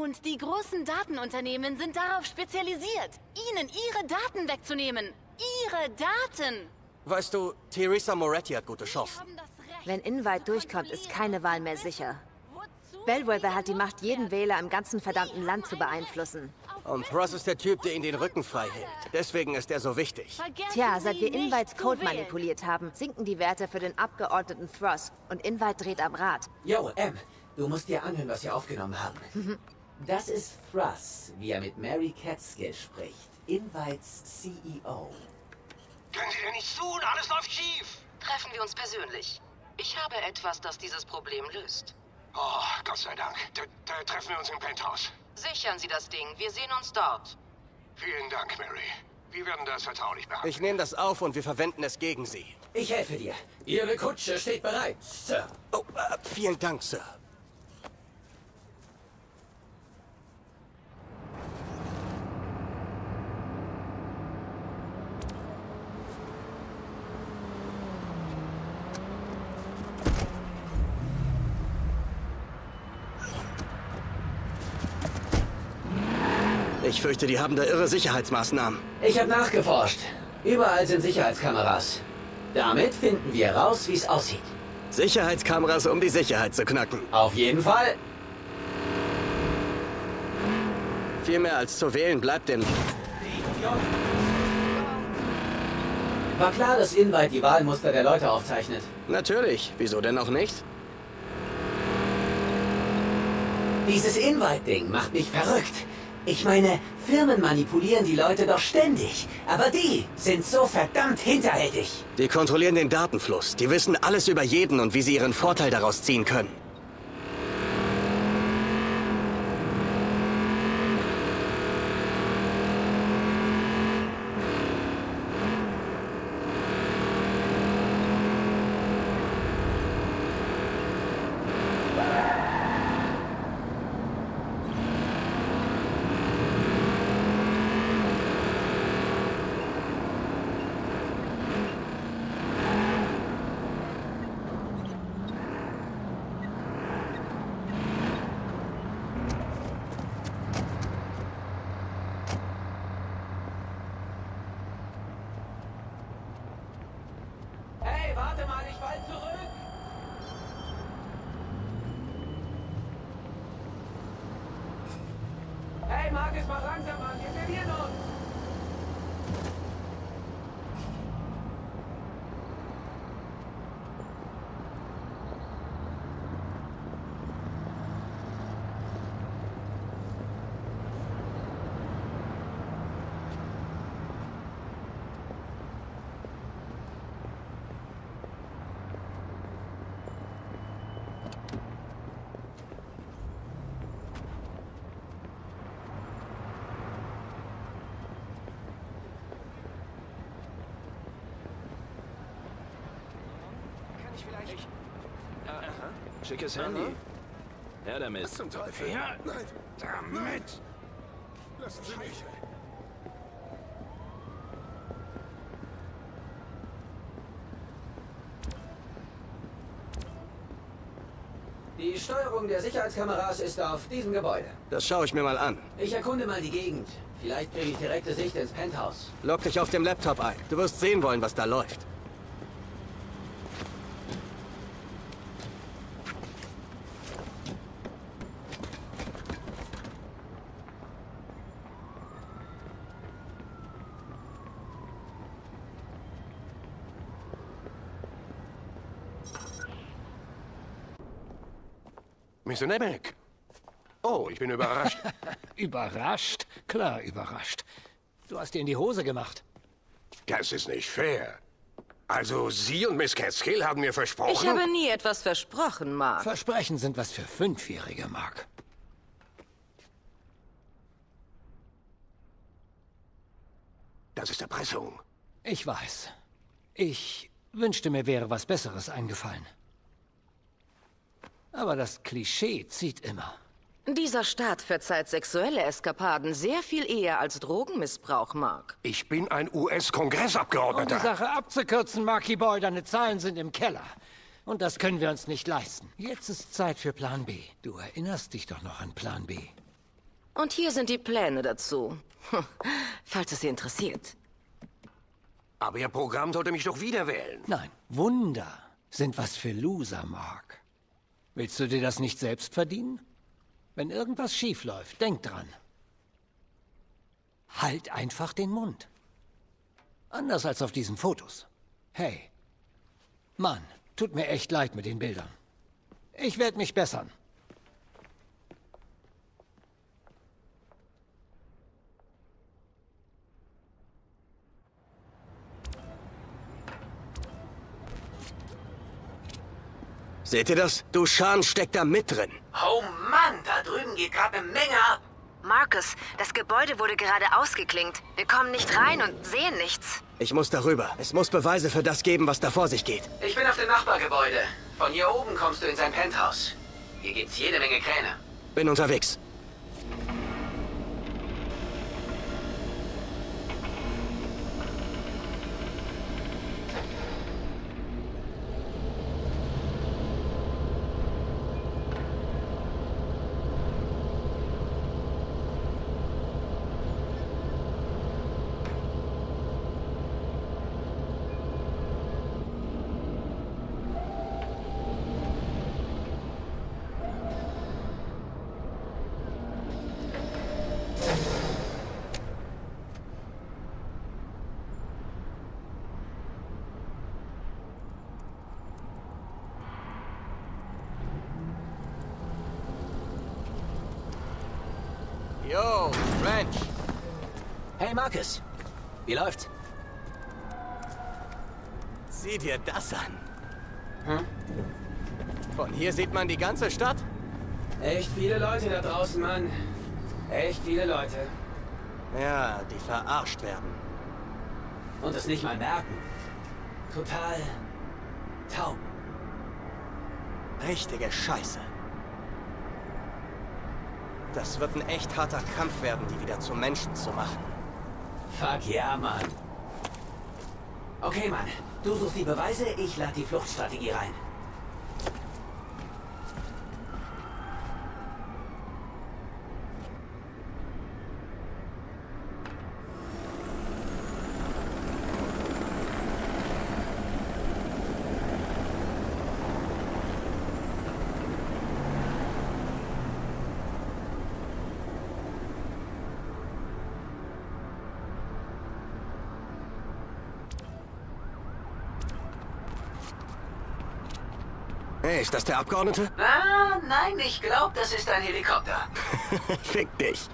Und die großen Datenunternehmen sind darauf spezialisiert, Ihnen Ihre Daten wegzunehmen. Ihre Daten! Weißt du, Theresa Moretti hat gute Sie Chancen. haben das Recht, Wenn Invite zu durchkommt, ist kontrollieren. keine Wahl mehr sicher. Wozu Bellwether Sie hat die Macht, jeden loswerden? Wähler im ganzen verdammten Sie Land haben zu ein beeinflussen. Recht auf Und Thruss ist der Typ, der ihnen den Rücken frei hält. Deswegen ist er so wichtig. Vergessen Tja, seit Sie wir nicht Invites zu Code wählen. manipuliert haben, sinken die Werte für den Abgeordneten Thruss und Invite dreht am Rad. Yo, du musst dir anhören, was wir aufgenommen haben. Das ist Thruss, wie er mit Mary Catskill spricht. Invites CEO. Können Sie denn nichts tun? Alles läuft schief. Treffen wir uns persönlich. Ich habe etwas, das dieses Problem löst. Oh, Gott sei Dank. Da treffen wir uns im Penthouse. Sichern Sie das Ding. Wir sehen uns dort. Vielen Dank, Mary. Wir werden das vertraulich behandeln. Ich nehme das auf und wir verwenden es gegen sie. Ich helfe dir. Ihre Kutsche steht bereit, Sir. Oh, vielen Dank, Sir. Ich fürchte, die haben da irre Sicherheitsmaßnahmen. Ich habe nachgeforscht. Überall sind Sicherheitskameras. Damit finden wir raus, wie es aussieht. Sicherheitskameras, um die Sicherheit zu knacken. Auf jeden Fall. Viel mehr als zu wählen bleibt dem... War klar, dass Invite die Wahlmuster der Leute aufzeichnet. Natürlich. Wieso denn auch nicht? Dieses Invite-Ding macht mich verrückt. Ich meine, Firmen manipulieren die Leute doch ständig. Aber die sind so verdammt hinterhältig. Die kontrollieren den Datenfluss. Die wissen alles über jeden und wie sie ihren Vorteil daraus ziehen können. Hey, warte mal, ich fall zurück. Hey, Marcus, mach langsam an, wir verlieren uns. Schickes Handy. Her damit. Zum Teufel. Ja, Nein. damit. Lassen Sie mich. Die Steuerung der Sicherheitskameras ist auf diesem Gebäude. Das schaue ich mir mal an. Ich erkunde mal die Gegend. Vielleicht kriege ich direkte Sicht ins Penthouse. Log dich auf dem Laptop ein. Du wirst sehen wollen, was da läuft. Mr. Nemec. Oh, ich bin überrascht. Überrascht? Klar, überrascht. Du hast dir in die Hose gemacht. Das ist nicht fair. Also, Sie und Miss Catskill haben mir versprochen... Ich habe nie etwas versprochen, Mark. Versprechen sind was für Fünfjährige, Mark. Das ist Erpressung. Ich weiß. Ich wünschte, mir wäre was Besseres eingefallen. Aber das Klischee zieht immer. Dieser Staat verzeiht sexuelle Eskapaden sehr viel eher als Drogenmissbrauch, Mark. Ich bin ein Um die US-Kongressabgeordneter. Sache abzukürzen, Marky Boy, deine Zahlen sind im Keller. Und das können wir uns nicht leisten. Jetzt ist Zeit für Plan B. Du erinnerst dich doch noch an Plan B. Und hier sind die Pläne dazu. Falls es Sie interessiert. Aber Ihr Programm sollte mich doch wieder wählen. Nein, Wunder sind was für Loser, Mark. Willst du dir das nicht selbst verdienen? Wenn irgendwas schief läuft, denk dran. Halt einfach den Mund. Anders als auf diesen Fotos. Hey, Mann, tut mir echt leid mit den Bildern. Ich werde mich bessern. Seht ihr das? Dusan steckt da mit drin. Oh Mann, da drüben geht gerade eine Menge ab. Marcus, das Gebäude wurde gerade ausgeklinkt. Wir kommen nicht rein und sehen nichts. Ich muss darüber. Es muss Beweise für das geben, was da vor sich geht. Ich bin auf dem Nachbargebäude. Von hier oben kommst du in sein Penthouse. Hier gibt's jede Menge Kräne. Bin unterwegs. Yo, Ranch. Hey Marcus, wie läuft's? Sieh dir das an. Von hier sieht man die ganze Stadt. Echt viele Leute da draußen, Mann. Echt viele Leute. Ja, die verarscht werden. Und es nicht mal merken. Total taub. Richtige Scheiße. Das wird ein echt harter Kampf werden, die wieder zu Menschen zu machen. Fuck ja, Mann. Okay, Mann. Du suchst die Beweise, ich lade die Fluchtstrategie rein. Hey, ist das der Abgeordnete? Ah, nein, ich glaube, das ist ein Helikopter. Fick dich.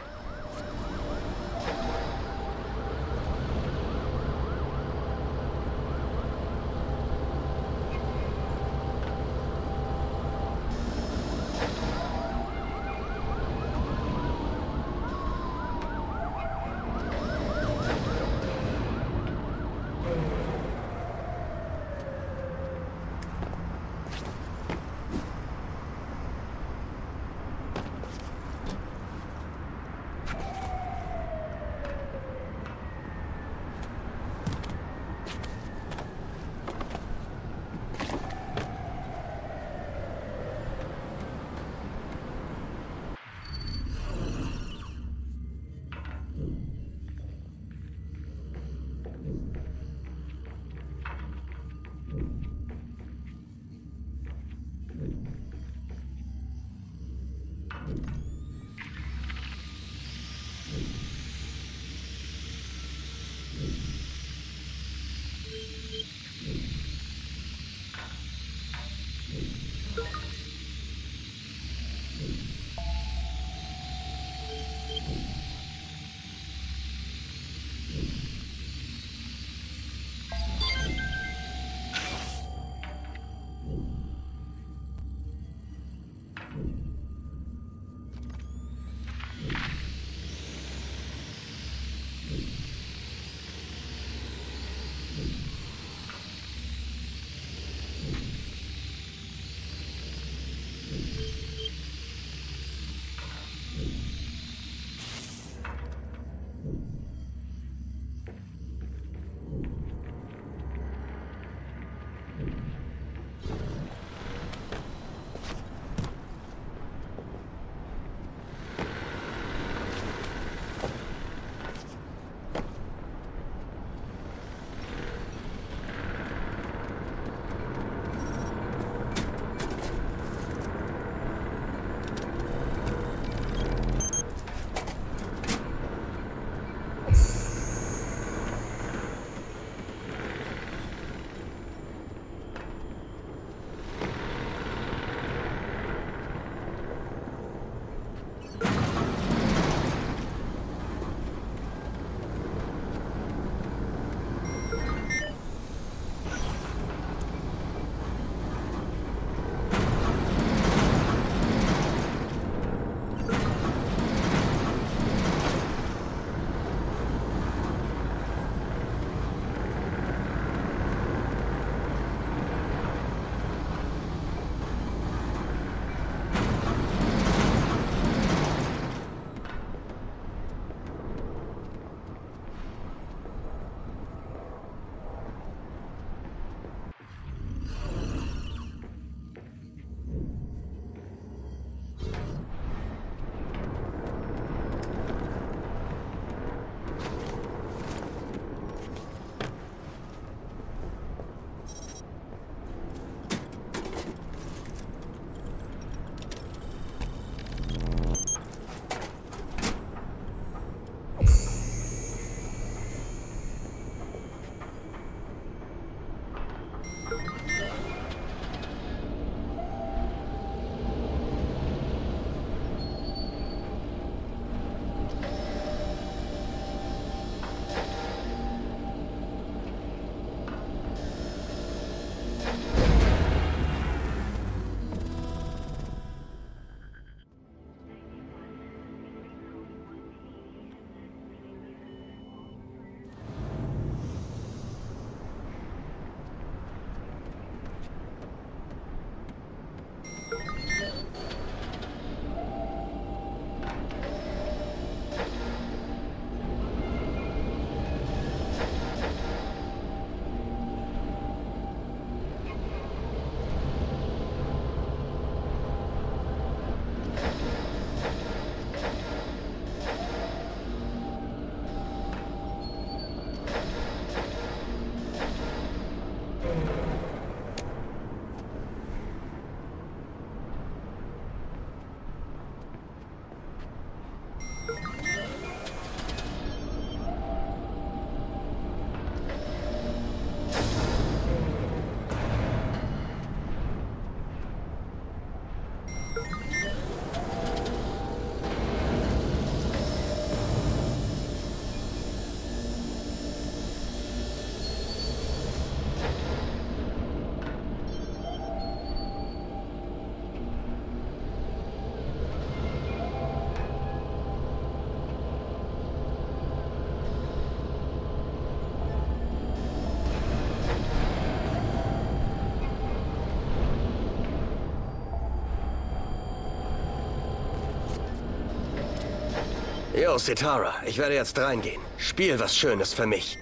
Yo, Sitara, ich werde jetzt reingehen. Spiel was Schönes für mich.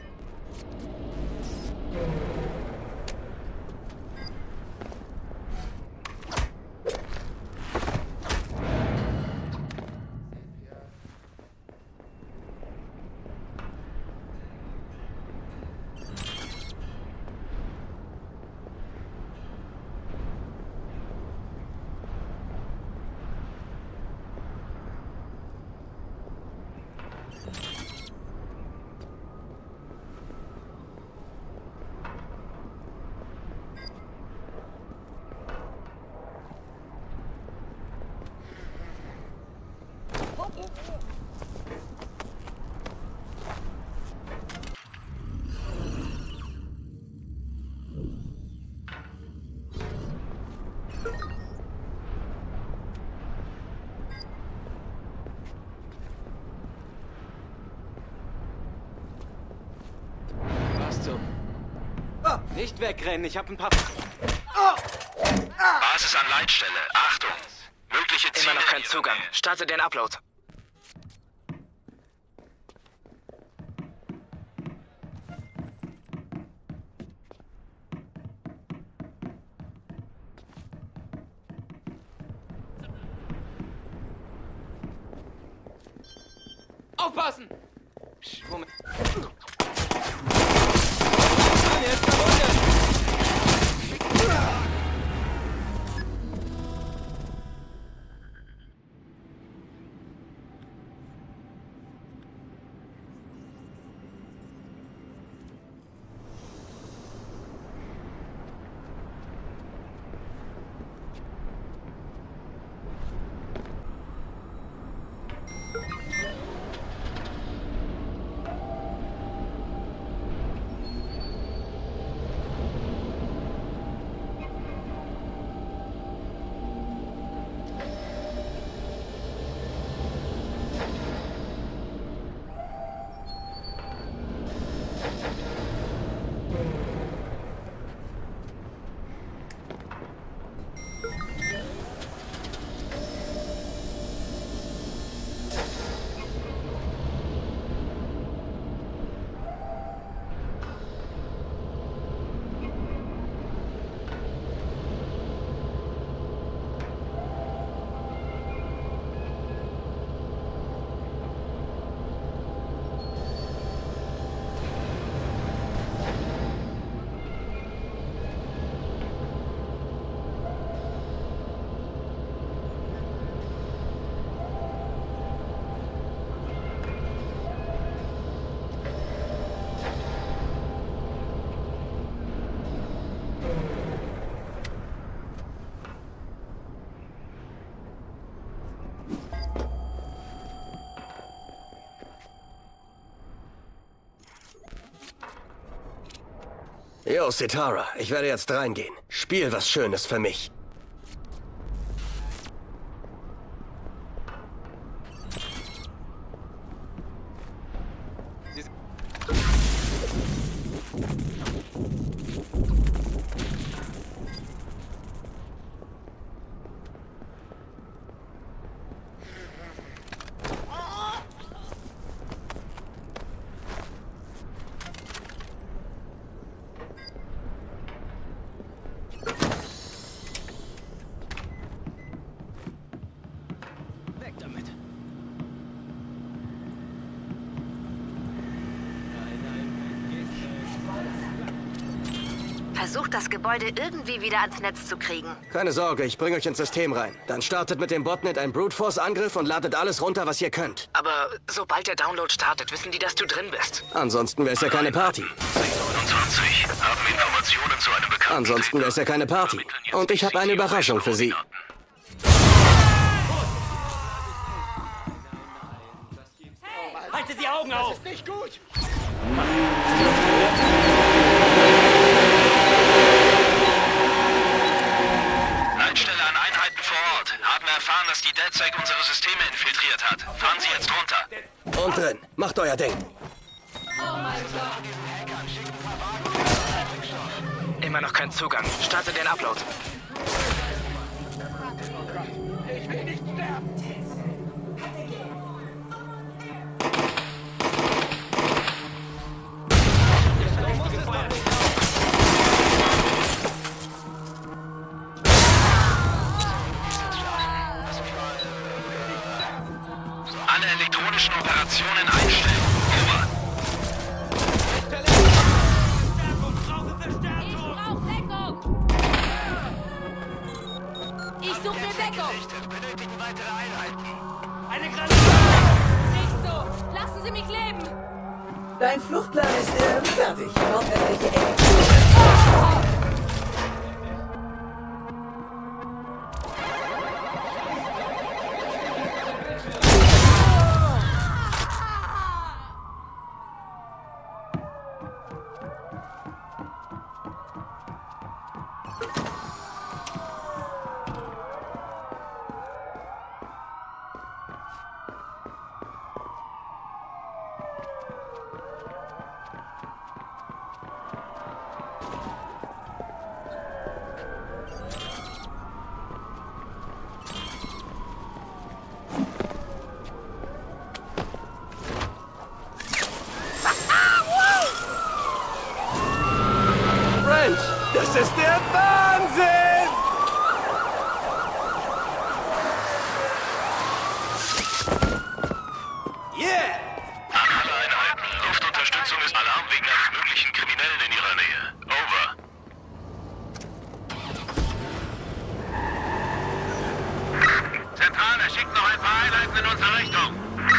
Nicht wegrennen, ich habe ein paar... Basis an Leitstelle. Achtung. Mögliche Ziele. Immer noch kein Zugang. Starte den Upload. Aufpassen! Psst, Moment. Er ist verwundet! Yo, Sitara, ich werde jetzt reingehen. Spiel was Schönes für mich. Versucht das Gebäude irgendwie wieder ans Netz zu kriegen. Keine Sorge, ich bringe euch ins System rein. Dann startet mit dem Botnet ein Brute Force Angriff und ladet alles runter, was ihr könnt. Aber sobald der Download startet, wissen die, dass du drin bist. Ansonsten wäre es ja keine Party. 29 haben Informationen zu einem Bekannten. Ansonsten wäre es ja keine Party. Und ich habe eine Überraschung für Sie. Haltet die Augen auf! Das ist nicht gut! Leitstelle an Einheiten vor Ort. Haben erfahren, dass die DedSec unsere Systeme infiltriert hat. Fahren Sie jetzt runter. Und drin. Macht euer Ding. Immer noch kein Zugang. Starte den Upload. Ich will nicht sterben. Positionen einstellen. Over. Ich suche mir Deckung. Benötigen weitere Einheiten. Eine Granate! Nicht so. Lassen Sie mich leben. Dein Fluchtplan ist fertig. Nordwestliche Ecke. Das ist der Wahnsinn! Yeah! An alle Einheiten. Luftunterstützung ist Alarm wegen eines möglichen Kriminellen in ihrer Nähe. Over. Zentrale, schickt noch ein paar Einheiten in unsere Richtung.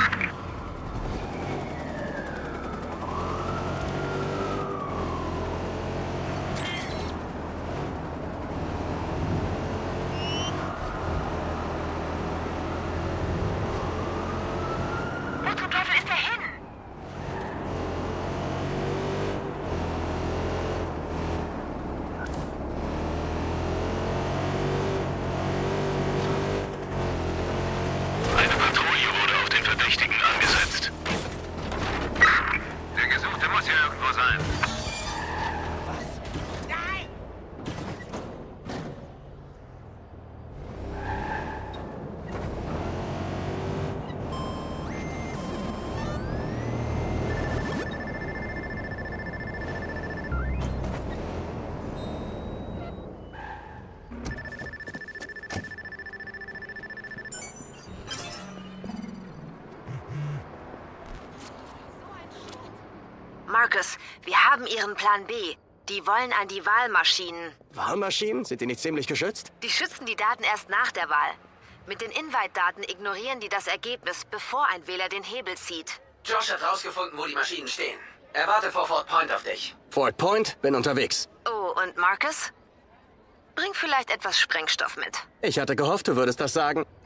Wo zum Teufel ist er hin? Eine Patrouille wurde auf den Verdächtigen angesetzt. Der Gesuchte muss hier irgendwo sein. Marcus, wir haben Ihren Plan B. Die wollen an die Wahlmaschinen. Wahlmaschinen? Sind die nicht ziemlich geschützt? Die schützen die Daten erst nach der Wahl. Mit den Invite-Daten ignorieren die das Ergebnis, bevor ein Wähler den Hebel zieht. Josh hat rausgefunden, wo die Maschinen stehen. Er wartet vor Fort Point auf dich. Fort Point, bin unterwegs. Oh, und Marcus? Bring vielleicht etwas Sprengstoff mit. Ich hatte gehofft, du würdest das sagen.